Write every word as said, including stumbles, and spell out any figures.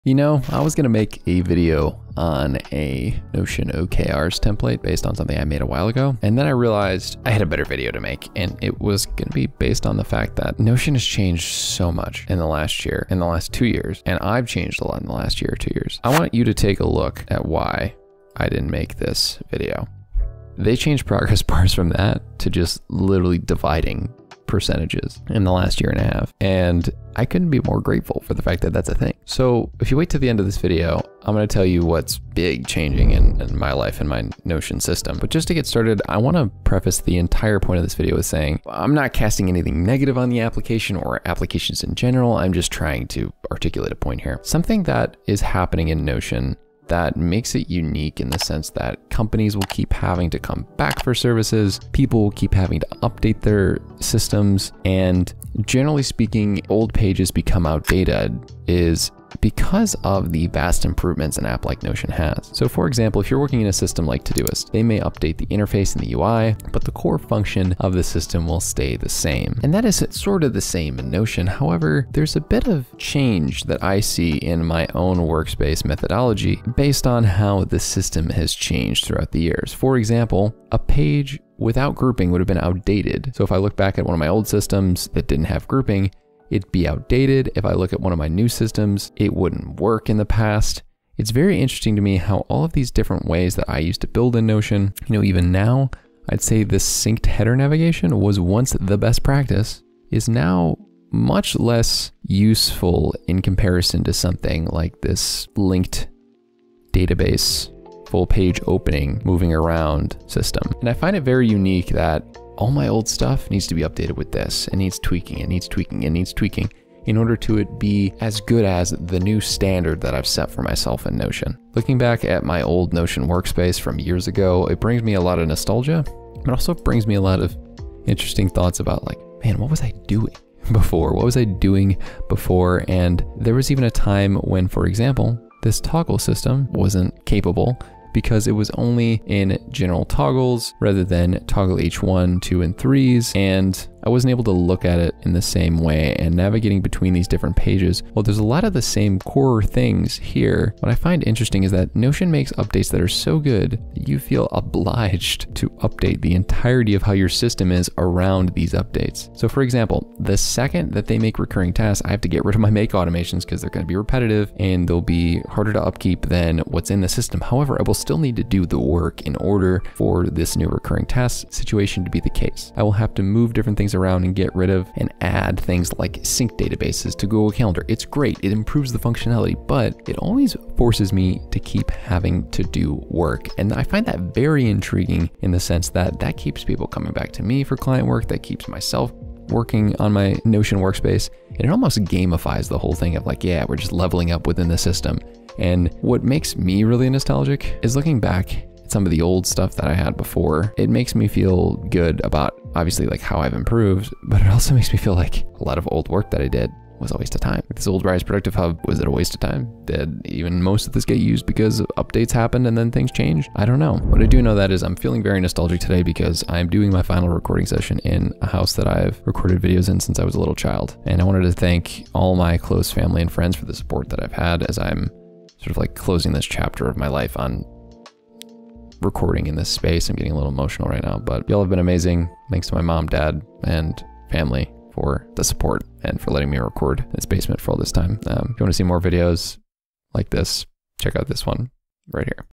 You know, I was gonna make a video on a Notion O K Rs template based on something I made a while ago. And then I realized I had a better video to make, and it was gonna be based on the fact that Notion has changed so much in the last year, in the last two years, and I've changed a lot in the last year or two years. I want you to take a look at why I didn't make this video. They changed progress bars from that to just literally dividing percentages in the last year and a half. And I couldn't be more grateful for the fact that that's a thing. So if you wait to the end of this video, I'm going to tell you what's big changing in, in my life and my Notion system. But just to get started, I want to preface the entire point of this video with saying, I'm not casting anything negative on the application or applications in general. I'm just trying to articulate a point here. Something that is happening in Notion that makes it unique in the sense that companies will keep having to come back for services, people will keep having to update their systems, and generally speaking, old pages become outdated is because of the vast improvements an app like Notion has. So for example, if you're working in a system like ToDoIst, they may update the interface and the U I, but the core function of the system will stay the same. And that is sort of the same in Notion. However, there's a bit of change that I see in my own workspace methodology based on how the system has changed throughout the years. For example, a page without grouping would have been outdated. So if I look back at one of my old systems that didn't have grouping, it'd be outdated. If I look at one of my new systems, it wouldn't work in the past. It's very interesting to me how all of these different ways that I used to build in Notion, you know, even now, I'd say this synced header navigation was once the best practice, is now much less useful in comparison to something like this linked database, full page opening, moving around system. And I find it very unique that all my old stuff needs to be updated with this. It needs tweaking, it needs tweaking, it needs tweaking in order to it be as good as the new standard that I've set for myself in Notion. Looking back at my old Notion workspace from years ago, it brings me a lot of nostalgia, but also brings me a lot of interesting thoughts about like, man, what was I doing before? What was I doing before? And there was even a time when, for example, this toggle system wasn't capable because it was only in general toggles rather than toggle H one, two, and threes, and I wasn't able to look at it in the same way. And navigating between these different pages, well, there's a lot of the same core things here. What I find interesting is that Notion makes updates that are so good that you feel obliged to update the entirety of how your system is around these updates. So for example, the second that they make recurring tasks, I have to get rid of my make automations because they're going to be repetitive and they'll be harder to upkeep than what's in the system. However, I will still need to do the work in order for this new recurring task situation to be the case. I will have to move different things around and get rid of and add things like sync databases to Google Calendar. It's great, it improves the functionality, but it always forces me to keep having to do work. And I find that very intriguing in the sense that that keeps people coming back to me for client work, that keeps myself working on my Notion workspace, and it almost gamifies the whole thing of like, yeah, we're just leveling up within the system. And what makes me really nostalgic is looking back at some of the old stuff that I had before. It makes me feel good about obviously like how I've improved, but it also makes me feel like a lot of old work that I did was a waste of time. This old Rise Productive Hub, was it a waste of time? Did even most of this get used because updates happened and then things changed? I don't know. What I do know that is I'm feeling very nostalgic today because I'm doing my final recording session in a house that I've recorded videos in since I was a little child. And I wanted to thank all my close family and friends for the support that I've had as I'm sort of like closing this chapter of my life on recording in this space. I'm getting a little emotional right now, but y'all have been amazing. Thanks to my mom, dad, and family for the support and for letting me record in this basement for all this time. Um, if you want to see more videos like this, check out this one right here.